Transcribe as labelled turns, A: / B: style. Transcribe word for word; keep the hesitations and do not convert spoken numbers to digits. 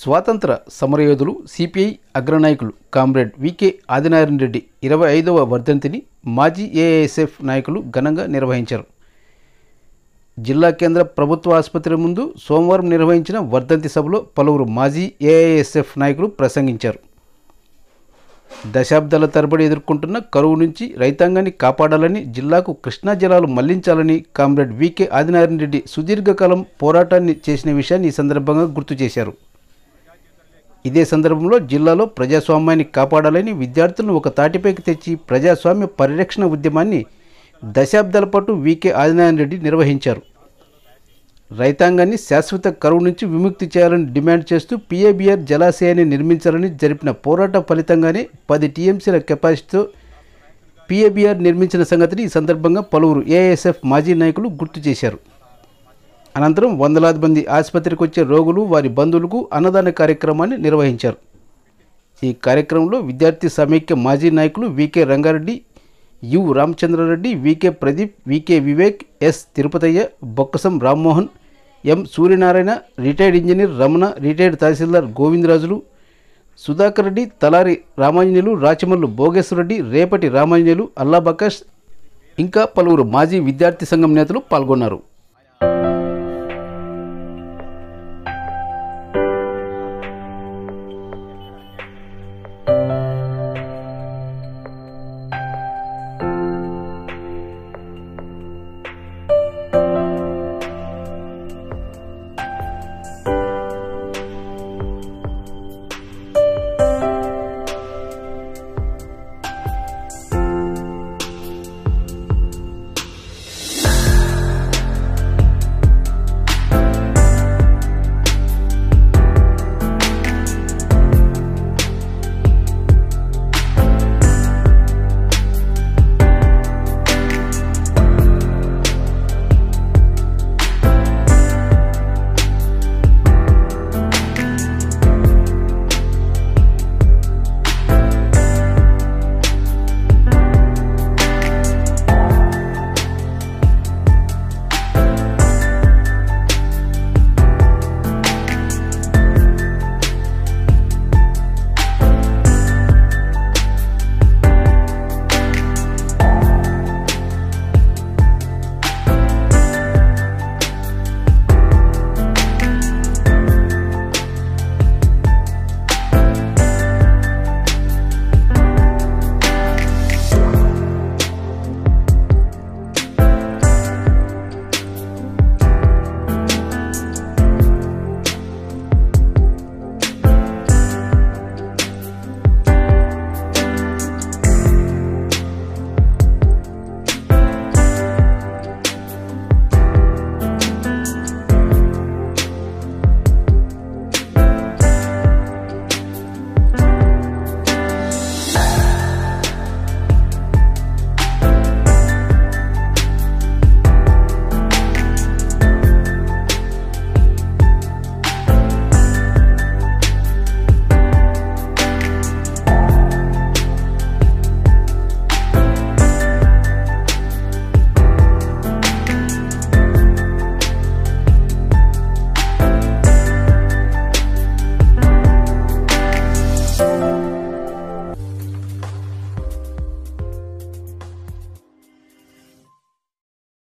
A: స్వాతంత్ర సమరయోధులు సిపిఐ అగ్రనాయకులు కామ్రేడ్ వికే ఆదినారాయణ రెడ్డి ఇరవై ఐదవ వర్ధంతిని మాజీ ఏఐఎస్ఎఫ్ నాయకులు ఘనంగా నిర్వహించారు. జిల్లా కేంద్ర ప్రభుత్వ ఆసుపత్రి ముందు సోమవారం నిర్వహించిన వర్ధంతి సభలో పలువురు మాజీ ఏఐఎస్ఎఫ్ నాయకులు ప్రసంగించారు. దశాబ్దాల తరబడి ఎదుర్కొంటున్న కరువు నుంచి రైతాంగాన్ని కాపాడాలని, జిల్లాకు కృష్ణా జలాలు మళ్లించాలని కామ్రేడ్ వికే ఆదినారాయణ రెడ్డి సుదీర్ఘకాలం పోరాటాన్ని చేసిన విషయాన్ని ఈ సందర్భంగా గుర్తు చేశారు. ఇదే సందర్భంలో జిల్లాలో ప్రజాస్వామ్యాన్ని కాపాడాలని, విద్యార్థులను ఒక తాటిపైకి తెచ్చి ప్రజాస్వామ్య పరిరక్షణ ఉద్యమాన్ని దశాబ్దాల పాటు వికే ఆదినారాయణ రెడ్డి నిర్వహించారు. రైతాంగాన్ని శాశ్వత కరువు నుంచి విముక్తి చేయాలని డిమాండ్ చేస్తూ పిఏబిఆర్ జలాశయాన్ని నిర్మించాలని జరిపిన పోరాట ఫలితంగానే పది టీఎంసీల కెపాసిటీతో పిఏబిఆర్ నిర్మించిన సంగతిని ఈ సందర్భంగా పలువురు ఏఐఎస్ఎఫ్ మాజీ నాయకులు గుర్తు చేశారు. అనంతరం వందలాది మంది ఆసుపత్రికి వచ్చే రోగులు, వారి బంధువులకు అన్నదాన కార్యక్రమాన్ని నిర్వహించారు. ఈ కార్యక్రమంలో విద్యార్థి సమైక్య మాజీ నాయకులు V K Rangareddy, U Ramachandrareddy, V K Pradeep, V K Vivek, S Tirupatayya, Bokkasam Rammohan, M Suryanarayana, retired engineer Ramana, retired tahsildar Govindarajulu, Sudhakar Reddy, Talari Ramanjaneyulu, Rachamallu Bhogeswarareddy, Repati Ramanjaneyulu, Allabakash ఇంకా పలువురు మాజీ విద్యార్థి సంఘం నేతలు పాల్గొన్నారు.